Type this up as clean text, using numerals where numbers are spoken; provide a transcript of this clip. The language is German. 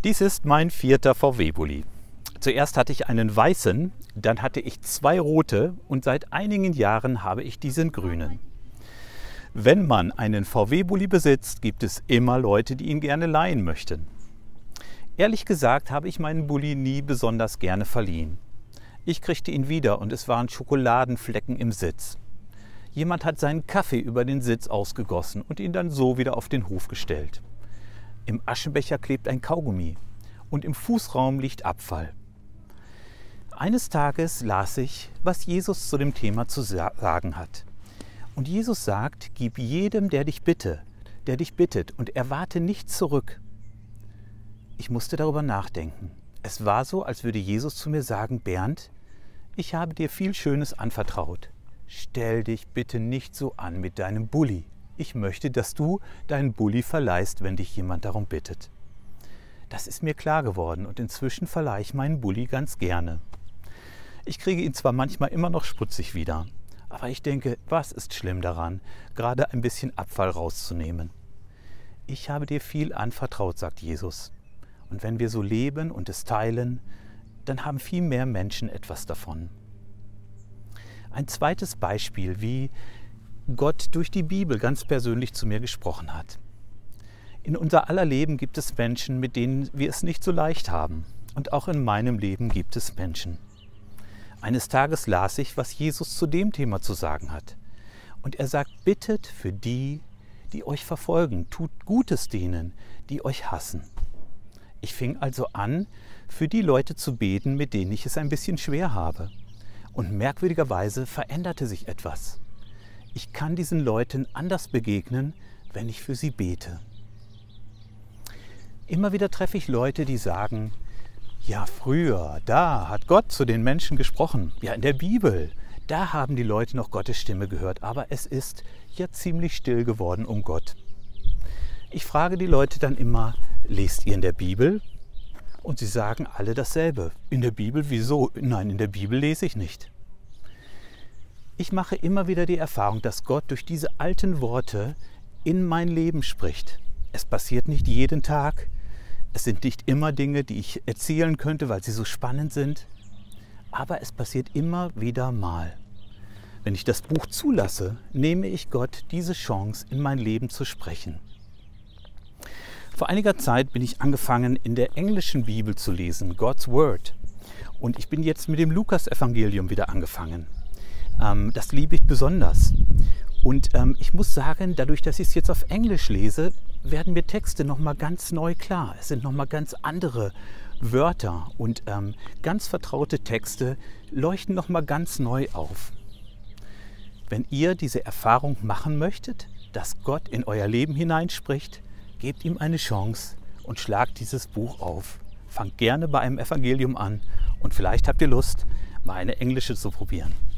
Dies ist mein 4. VW-Bulli. Zuerst hatte ich einen weißen, dann hatte ich 2 rote und seit einigen Jahren habe ich diesen grünen. Wenn man einen VW-Bulli besitzt, gibt es immer Leute, die ihn gerne leihen möchten. Ehrlich gesagt habe ich meinen Bulli nie besonders gerne verliehen. Ich kriegte ihn wieder und es waren Schokoladenflecken im Sitz. Jemand hat seinen Kaffee über den Sitz ausgegossen und ihn dann so wieder auf den Hof gestellt. Im Aschenbecher klebt ein Kaugummi und im Fußraum liegt Abfall. Eines Tages las ich, was Jesus zu dem Thema zu sagen hat. Und Jesus sagt, gib jedem, der dich bittet, und erwarte nichts zurück. Ich musste darüber nachdenken. Es war so, als würde Jesus zu mir sagen, Bernd, ich habe dir viel Schönes anvertraut. Stell dich bitte nicht so an mit deinem Bulli. Ich möchte, dass du deinen Bulli verleihst, wenn dich jemand darum bittet. Das ist mir klar geworden und inzwischen verleihe ich meinen Bulli ganz gerne. Ich kriege ihn zwar manchmal immer noch schmutzig wieder, aber ich denke, was ist schlimm daran, gerade ein bisschen Abfall rauszunehmen? Ich habe dir viel anvertraut, sagt Jesus. Und wenn wir so leben und es teilen, dann haben viel mehr Menschen etwas davon. Ein zweites Beispiel, wie Gott durch die Bibel ganz persönlich zu mir gesprochen hat. In unser aller Leben gibt es Menschen, mit denen wir es nicht so leicht haben. Und auch in meinem Leben gibt es Menschen. Eines Tages las ich, was Jesus zu dem Thema zu sagen hat. Und er sagt, bittet für die, die euch verfolgen, tut Gutes denen, die euch hassen. Ich fing also an, für die Leute zu beten, mit denen ich es ein bisschen schwer habe. Und merkwürdigerweise veränderte sich etwas. Ich kann diesen Leuten anders begegnen, wenn ich für sie bete. Immer wieder treffe ich Leute, die sagen, ja früher, da hat Gott zu den Menschen gesprochen. Ja, in der Bibel, da haben die Leute noch Gottes Stimme gehört, aber es ist ja ziemlich still geworden um Gott. Ich frage die Leute dann immer, lest ihr in der Bibel? Und sie sagen alle dasselbe. In der Bibel, wieso? Nein, in der Bibel lese ich nicht. Ich mache immer wieder die Erfahrung, dass Gott durch diese alten Worte in mein Leben spricht. Es passiert nicht jeden Tag. Es sind nicht immer Dinge, die ich erzählen könnte, weil sie so spannend sind. Aber es passiert immer wieder mal. Wenn ich das Buch zulasse, nehme ich Gott diese Chance, in mein Leben zu sprechen. Vor einiger Zeit bin ich angefangen, in der englischen Bibel zu lesen, God's Word. Und ich bin jetzt mit dem Lukas-Evangelium wieder angefangen. Das liebe ich besonders. Und ich muss sagen, dadurch, dass ich es jetzt auf Englisch lese, werden mir Texte nochmal ganz neu klar. Es sind nochmal ganz andere Wörter und ganz vertraute Texte leuchten nochmal ganz neu auf. Wenn ihr diese Erfahrung machen möchtet, dass Gott in euer Leben hineinspricht, gebt ihm eine Chance und schlagt dieses Buch auf. Fangt gerne bei einem Evangelium an und vielleicht habt ihr Lust, mal eine englische zu probieren.